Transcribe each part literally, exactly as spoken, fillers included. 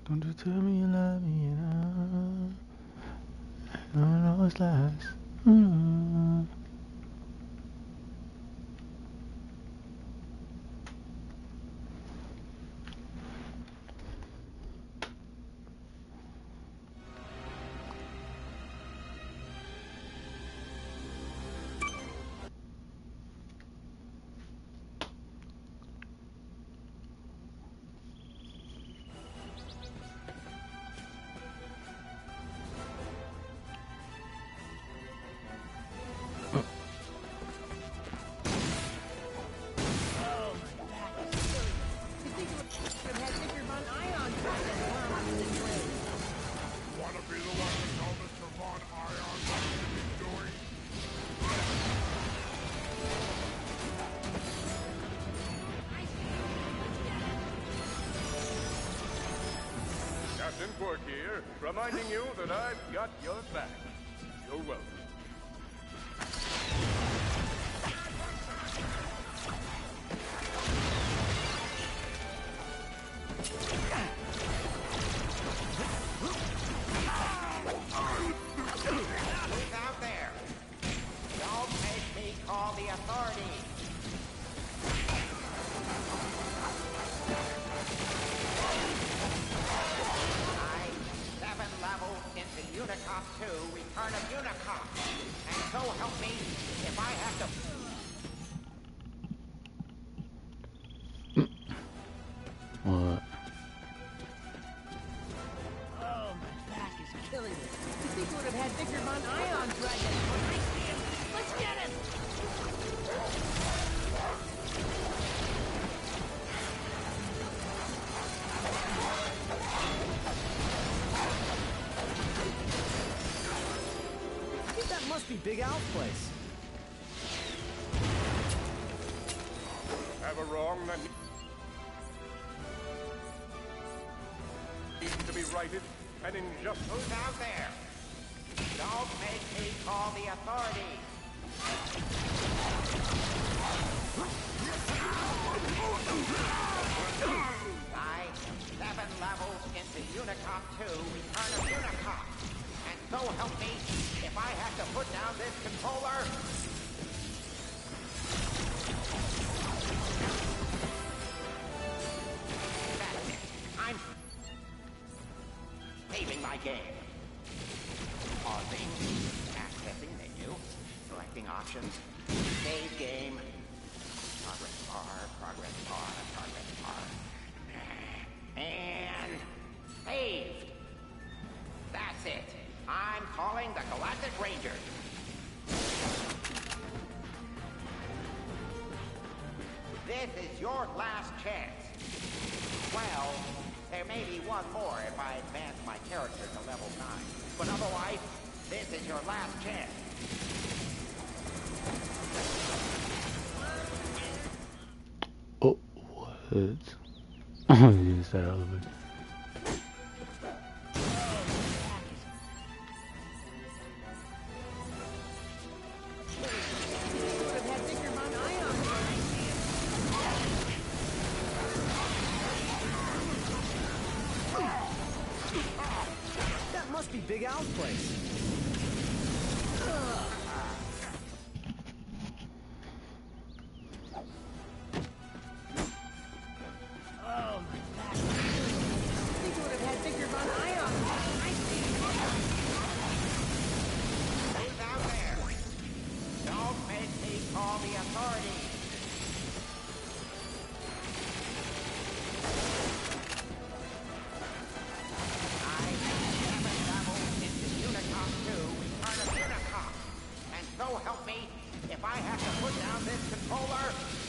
Don't you tell me you love me and I, I know it's lies. Mm. Captain Quirk here, reminding you that I've got your back. You're welcome. Who's out there? Don't make me call the authorities. Unicop two, Return of Unicop. And so help me if I have to... What? Oh, my back is killing me. You think you would have had Victor Von Ion dragon when I see him? Let's get him! Must be Big Al's place. Have a wrong that needs to be righted, and injustice. Who's out there? Don't make me call the authorities. I seven levels into Unicop two, Return of Unicop. And so help me if I have to put down this controller. That's it. I'm saving my game. Pausing, accessing menu, selecting options, save game, progress bar, progress bar, progress bar, and saved. That's it. I'm calling the Galactic Rangers. This is your last chance. Well, there may be one more if I advance my character to level nine. But otherwise, this is your last chance. Oh, what? Oh, you just that elevator. Big Al's place. Oh, my back. I think you would have had Victor Von Ion. I see. Who's out there? Don't make me call the authorities. So help me if I have to put down this controller.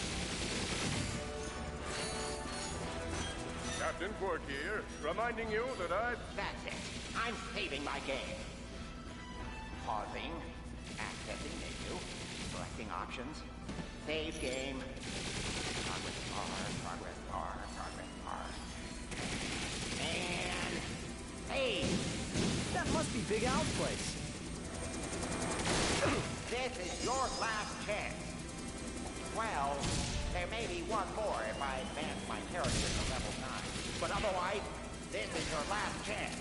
Captain Quirk here, reminding you that I've... That's it. I'm saving my game. Pausing, accessing menu, selecting options, save game, progress bar, progress bar, progress bar, and save. That must be Big Al's place. This is your last chance. Well, there may be one more if I advance my character to level nine. But otherwise, This is your last chance.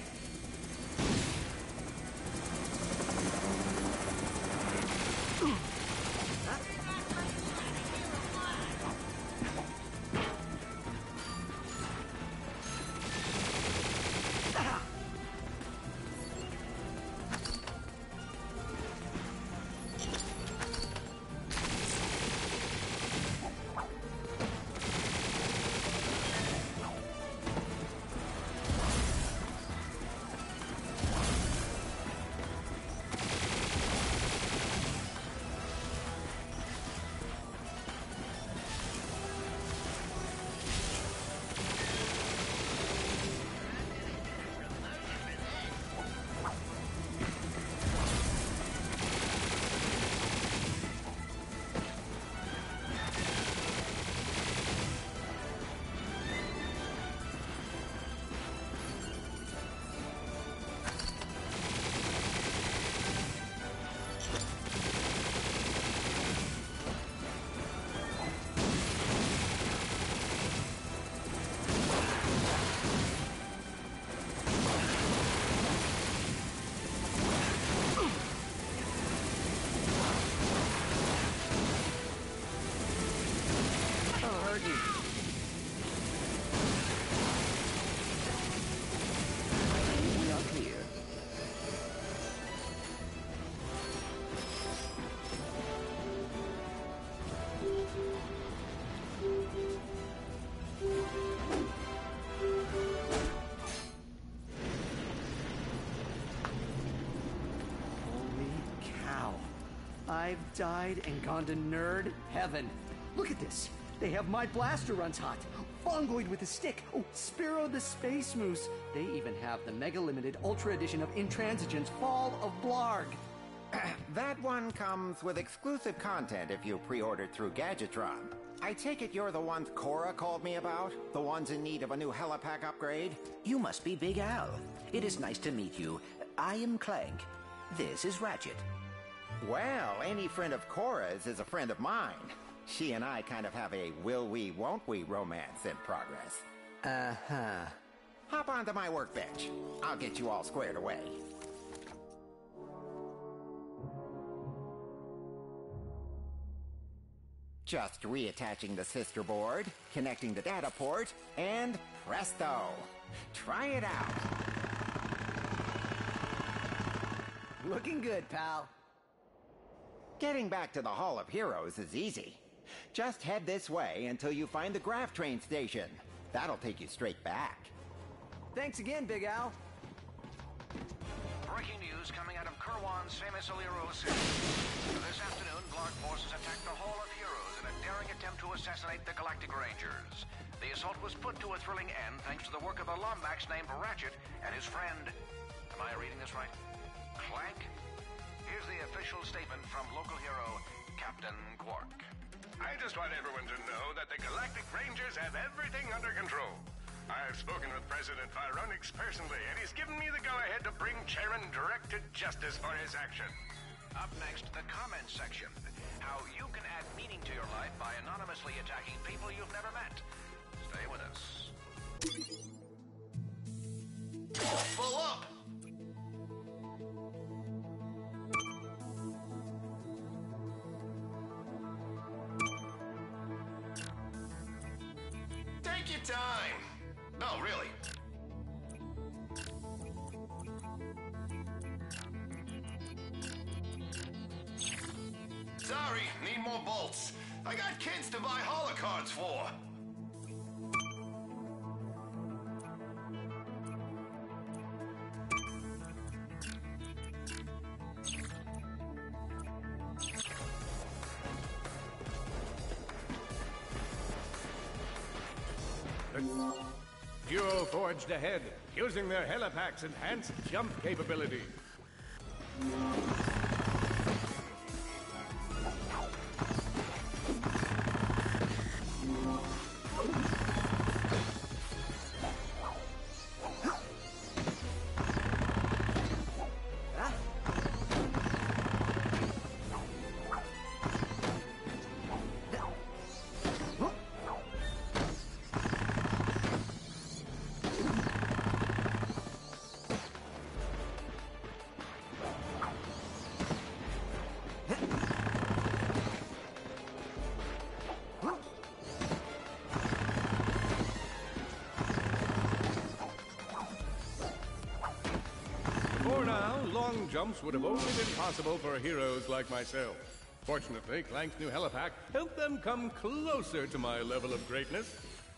I've died and gone to nerd heaven. Look at this. They have My Blaster Runs Hot, Fongoid with a Stick, oh, Spiro the Space Moose. They even have the Mega Limited Ultra Edition of Intransigence Fall of Blarg. That one comes with exclusive content if you pre-ordered through Gadgetron. I take it you're the ones Cora called me about? The ones in need of a new helipack upgrade? You must be Big Al. It is nice to meet you. I am Clank. This is Ratchet. Well, any friend of Cora's is a friend of mine. She and I kind of have a will we, won't we romance in progress. Uh-huh. Hop onto my workbench. I'll get you all squared away. Just reattaching the sister board, connecting the data port, and presto! Try it out. Looking good, pal. Getting back to the Hall of Heroes is easy. Just head this way until you find the Graph Train station. That'll take you straight back. Thanks again, Big Al. Breaking news coming out of Kerwan's famous Aliro City. This afternoon, Blarg forces attacked the Hall of Heroes in a daring attempt to assassinate the Galactic Rangers. The assault was put to a thrilling end thanks to the work of a Lombax named Ratchet and his friend... Am I reading this right? Clank? Here's the official statement from local hero, Captain Quark. I just want everyone to know that the Galactic Rangers have everything under control. I've spoken with President Vironix personally, and he's given me the go-ahead to bring Charon direct to justice for his action. Up next, the comments section. How you can add meaning to your life by anonymously attacking people you've never met. Stay with us. Full up! Take your time. No, really. Sorry, need more bolts. I got kids to buy holocards for. Duo forged ahead, using their helipack's enhanced jump capability. jumps would have only been possible for heroes like myself. Fortunately, Clank's new helipack helped them come closer to my level of greatness.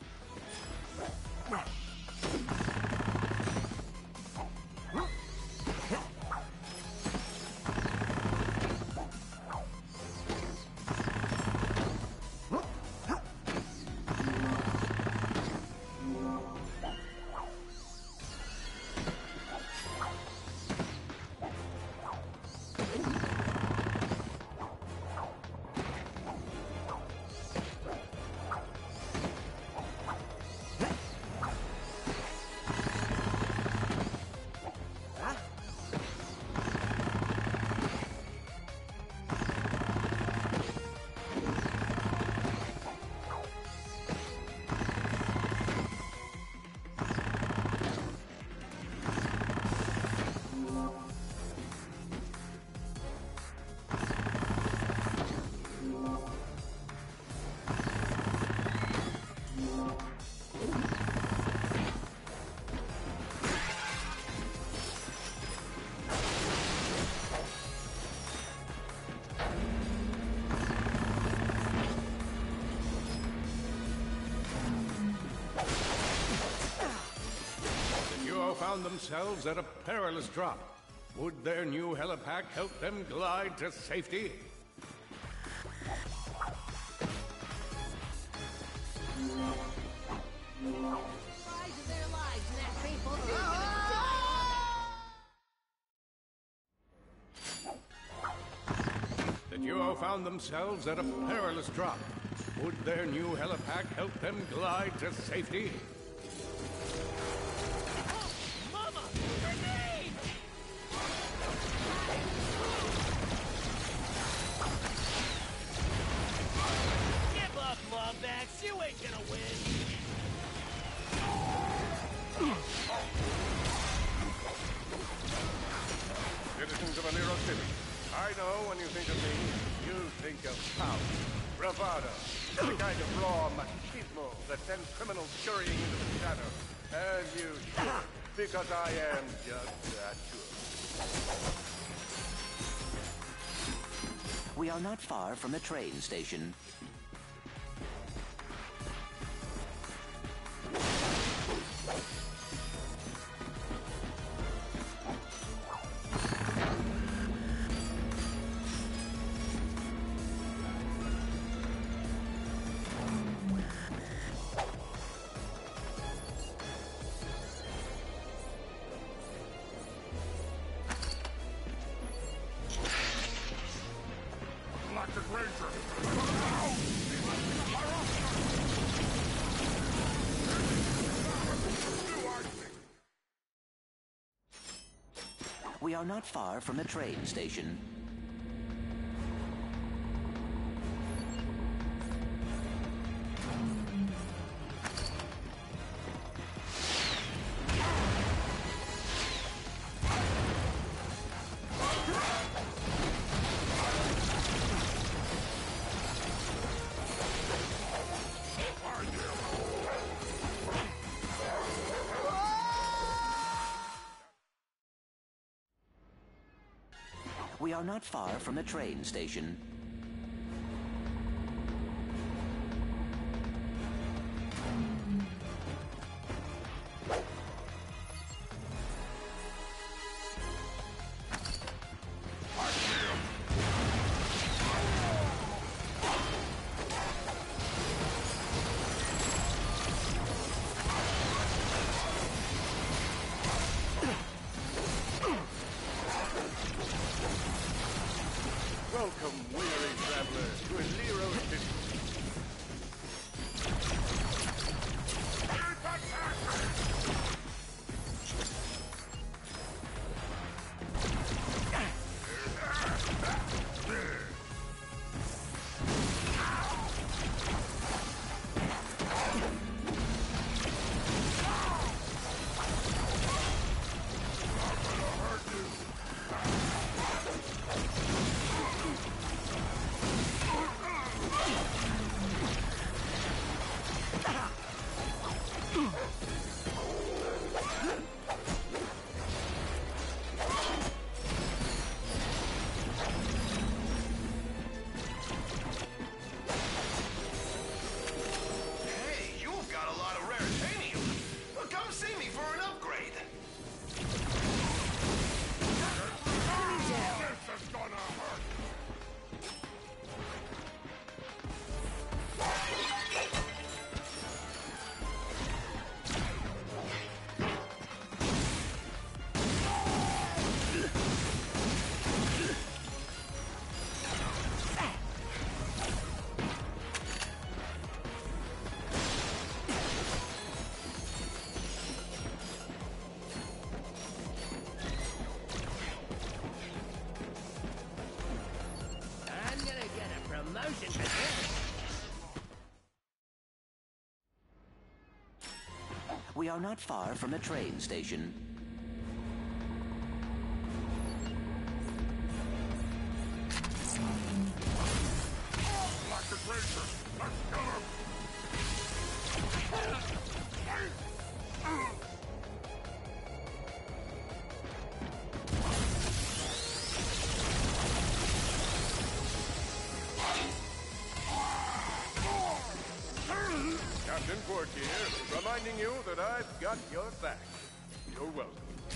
Found themselves at a perilous drop. Would their new helipack help them glide to safety? The duo found themselves at a perilous drop. Would their new helipack help them glide to safety? You ain't gonna win! Citizens of Alero City, I know when you think of me, you think of power, bravado, the kind of raw machismo that sends criminals scurrying into the shadows. As you should, because I am just that good. We are not far from the train station. We are not far from the train station. We are not far from the train station. Welcome, Will. We are not far from a train station. Galactic Ranger, let's kill him! Captain Quark here, reminding you that I've got your back. You're welcome.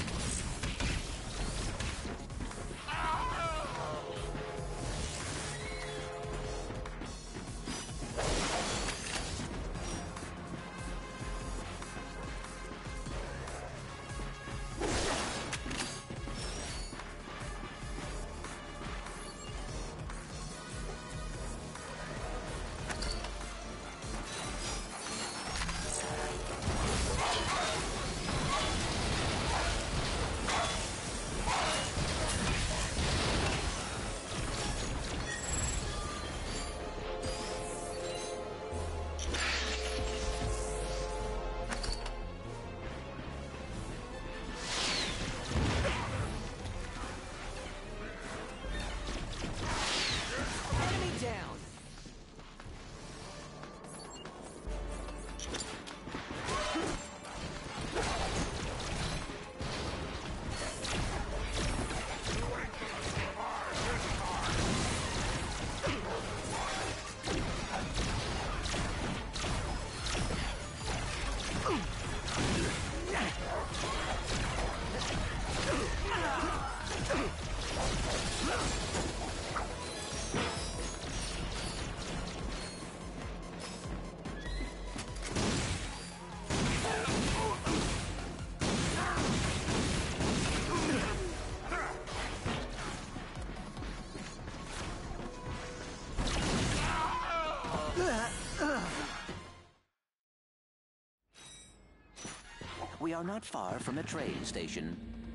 We are not far from a train station.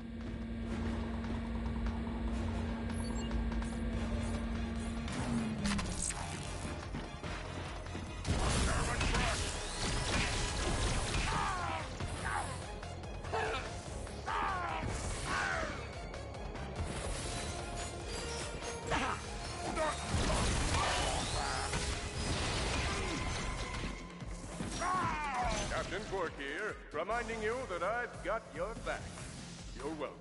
Captain Quark here, reminding you that I've got your back. You're welcome.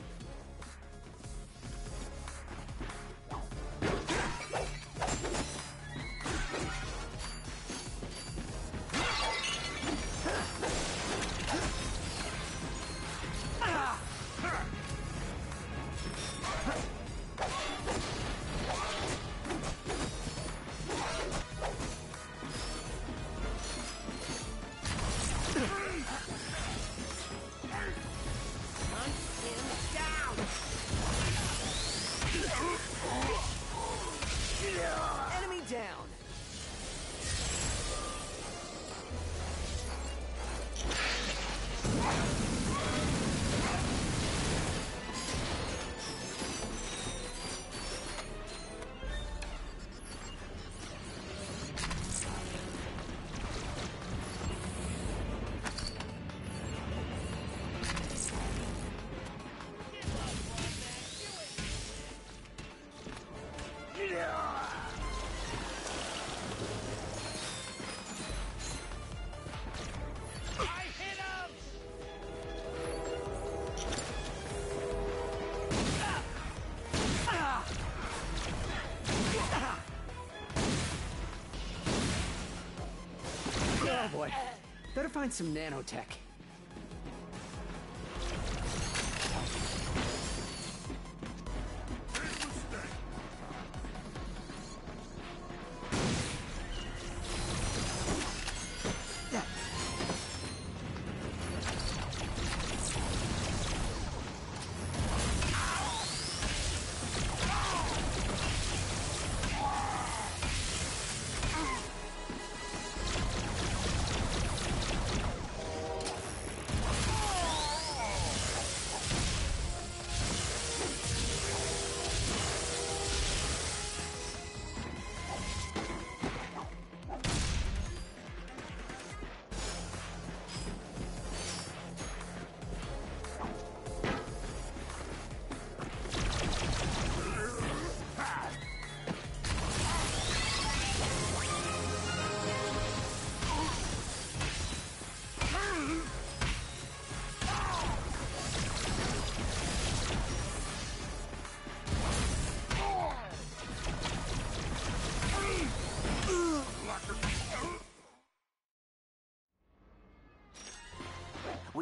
Enemy down! Oh boy. Better find some nanotech.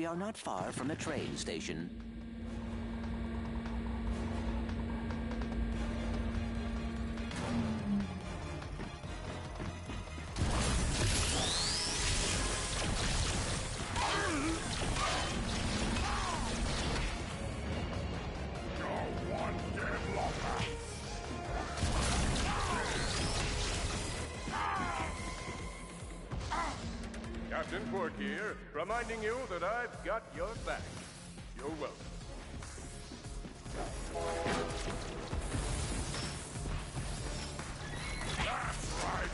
We are not far from the train station. Captain Quark here, reminding you that I've got your back. You're welcome. That's right.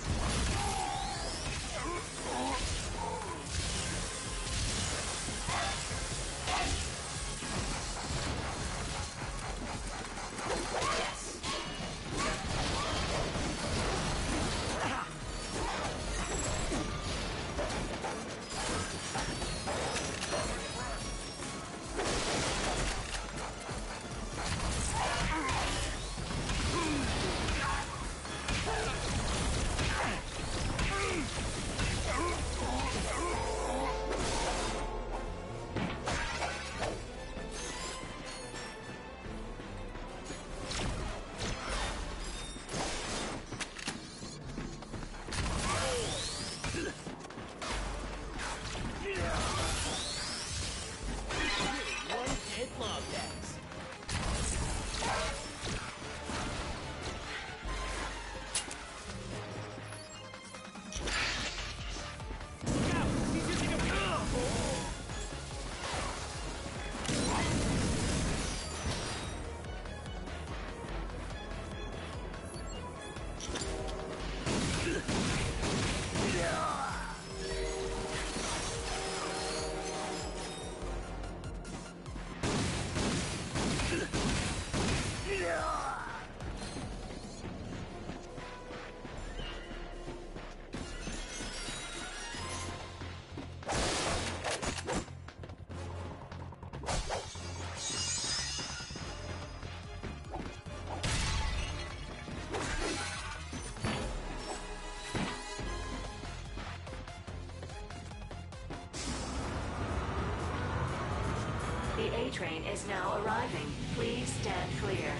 The A-Train is now arriving. Please stand clear.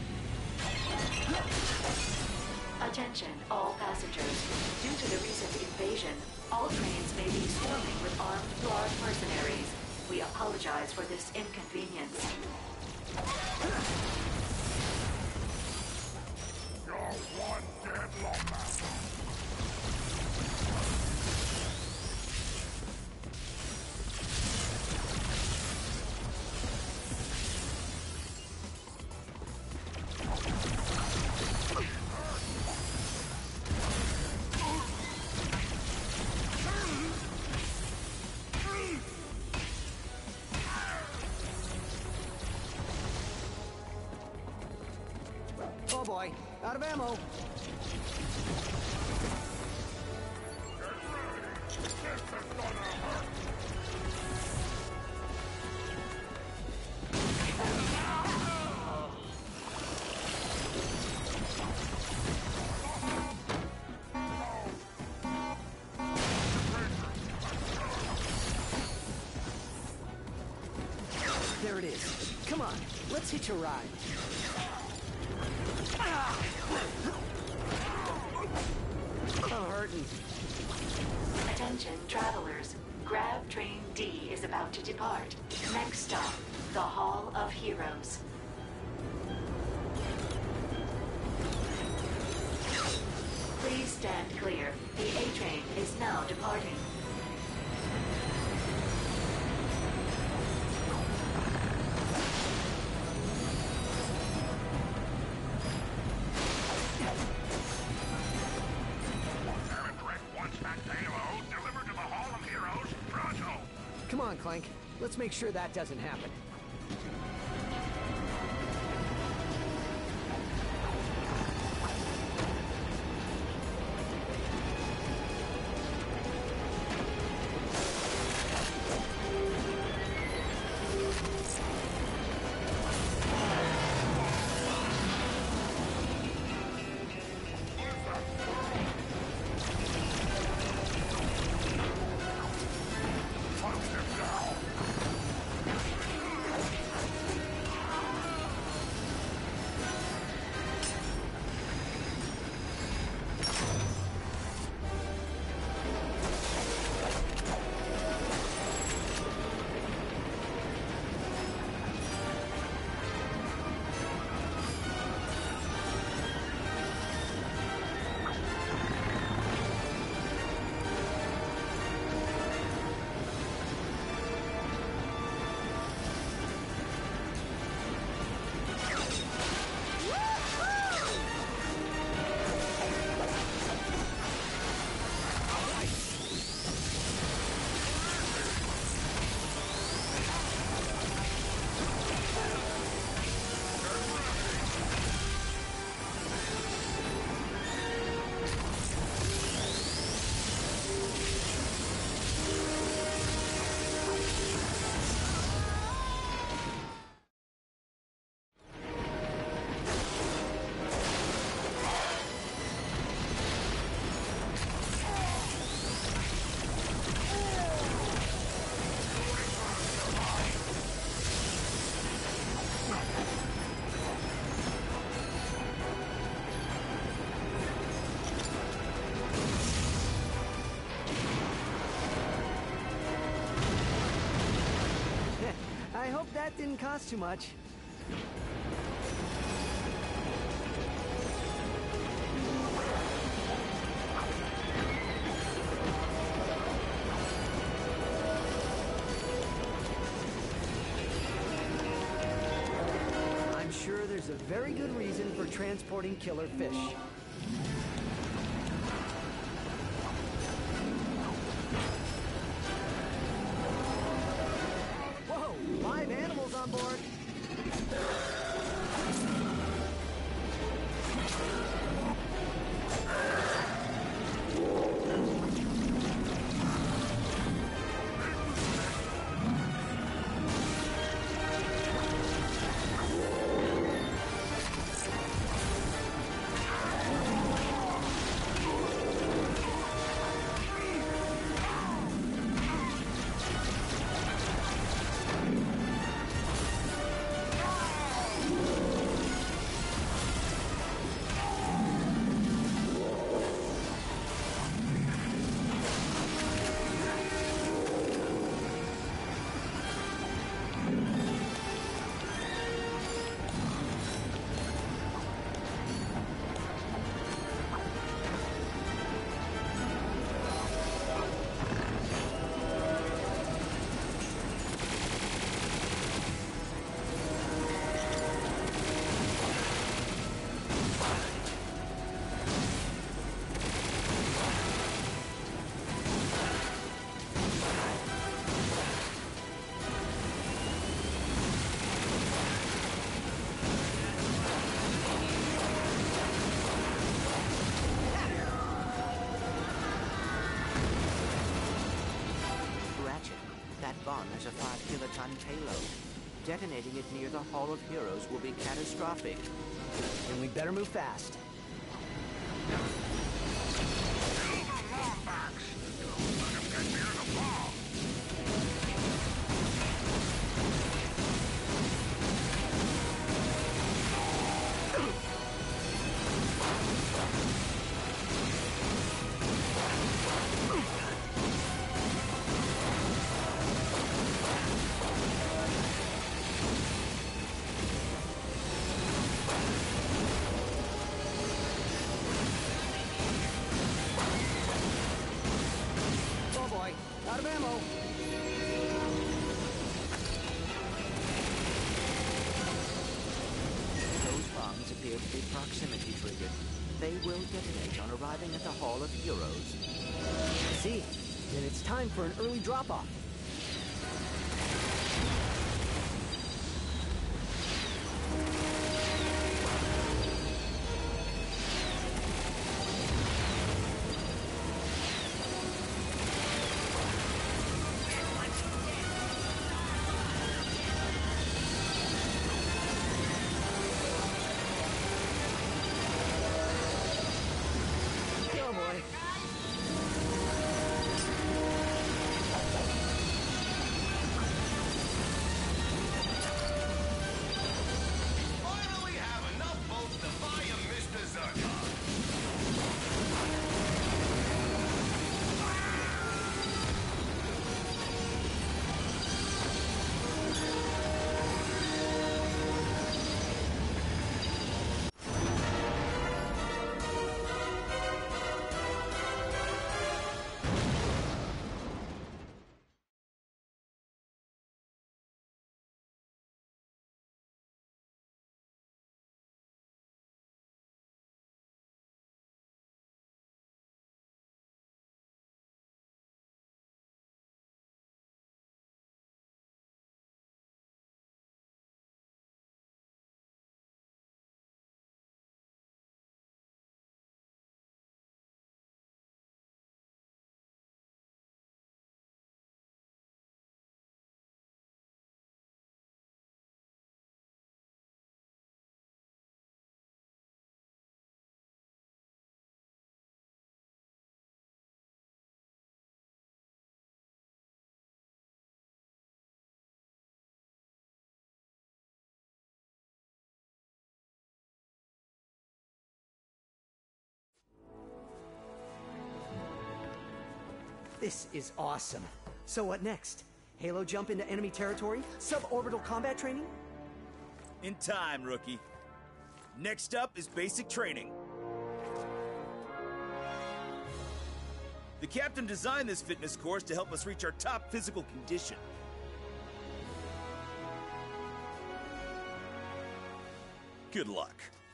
Attention, all passengers. Due to the recent invasion, all trains may be swarming with armed Blarg mercenaries. We apologize for this inconvenience. You're one dead lumber. Oh boy, out of ammo. There it is. Come on, let's hitch a ride. I'm hurting. Attention, travelers. Grav Train D is about to depart. Next stop, the Hall of Heroes. Please stand clear. The A-Train is now departing. Come on, Clank. Let's make sure that doesn't happen. Punch him down! I hope that didn't cost too much. I'm sure there's a very good reason for transporting killer fish. Whoa, live animals on board. Bomb has a five kiloton payload. Detonating it near the Hall of Heroes will be catastrophic. And we better move fast. Out of ammo. Those bombs appear to be proximity triggered. They will detonate on arriving at the Hall of Heroes. I see. Then it's time for an early drop-off. This is awesome. So what next? Halo jump into enemy territory? Suborbital combat training? In time, rookie. Next up is basic training. The captain designed this fitness course to help us reach our top physical condition. Good luck.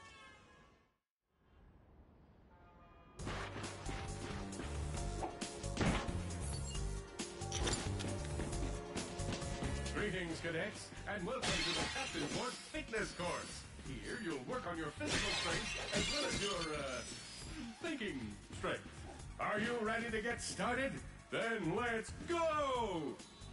Greetings, cadets, and welcome to the Captain Force Fitness Course. Here, you'll work on your physical strength as well as your, uh, thinking strength. Are you ready to get started? Then let's go!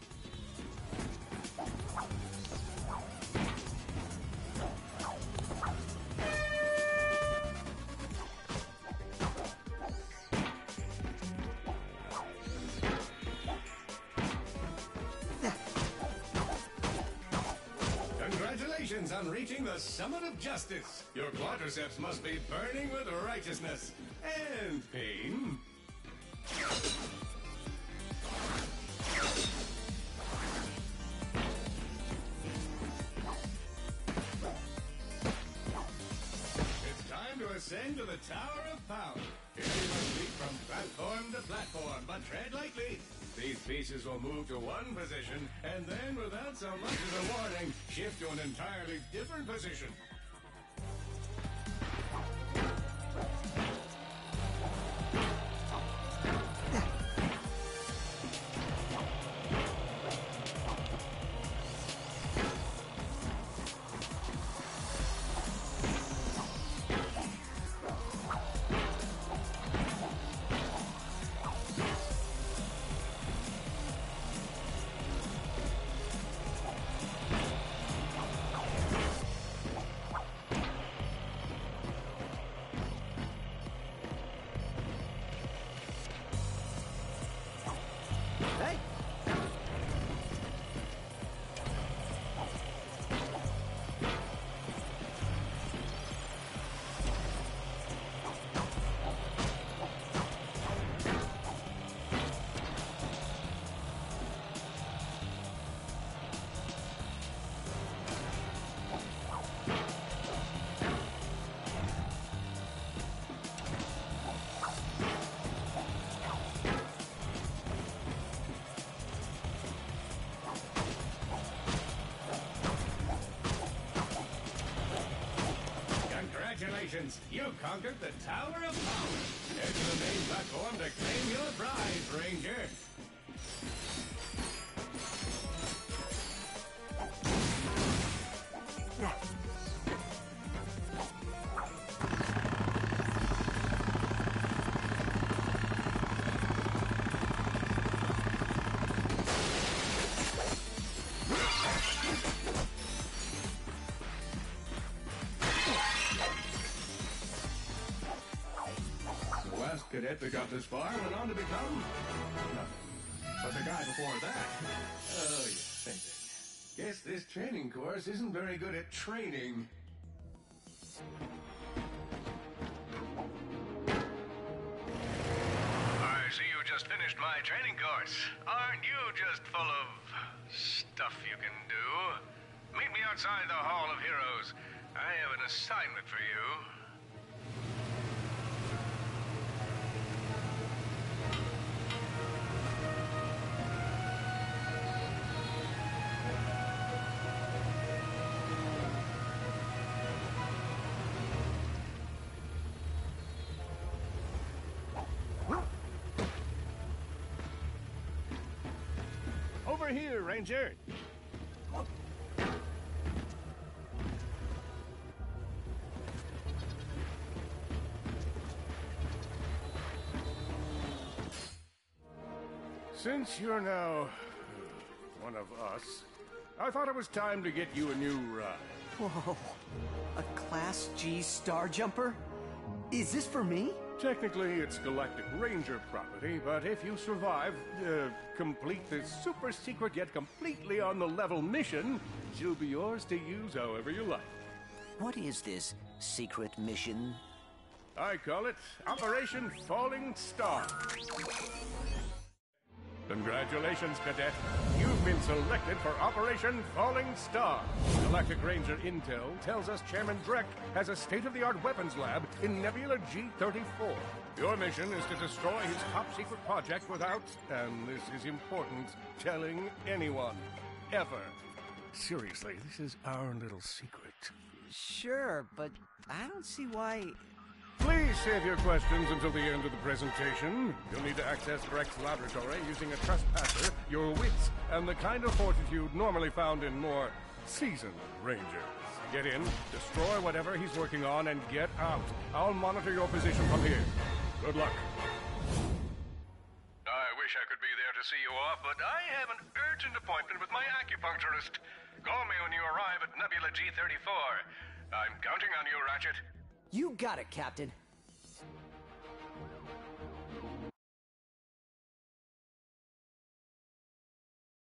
Congratulations on reaching the summit of justice. Your quadriceps must be burning with righteousness and pain. It's time to ascend to the Tower of Power. Here you must leap from platform to platform, but tread lightly. These pieces will move to one position, and then, without so much as a warning, shift to an entirely different position. Congratulations, you conquered the Tower of Power. Head to the main platform to claim your prize, Ranger. Cadet that got this far went on to become nothing. But the guy before that, oh yeah, same thing. Guess this training course isn't very good at training. I see you just finished my training course. Aren't you just full of stuff you can do? Meet me outside the Hall of Heroes. I have an assignment for you. Over here, Ranger. Since you're now one of us, I thought it was time to get you a new ride. Whoa. A Class G Star Jumper? Is this for me? Technically, it's Galactic Ranger property, but if you survive, uh, complete this super secret yet completely on the level mission, she'll be yours to use however you like. What is this secret mission? I call it Operation Falling Star. Congratulations, Cadet. You've been selected for Operation Falling Star. Galactic Ranger Intel tells us Chairman Drek has a state-of-the-art weapons lab in Nebula G thirty-four. Your mission is to destroy his top-secret project without, and this is important, telling anyone. Ever. Seriously, this is our little secret. Sure, but I don't see why... Please save your questions until the end of the presentation. You'll need to access Brek's laboratory using a trespasser, your wits, and the kind of fortitude normally found in more seasoned Rangers. Get in, destroy whatever he's working on, and get out. I'll monitor your position from here. Good luck. I wish I could be there to see you off, but I have an urgent appointment with my acupuncturist. Call me when you arrive at Nebula G thirty-four. I'm counting on you, Ratchet. You got it, Captain.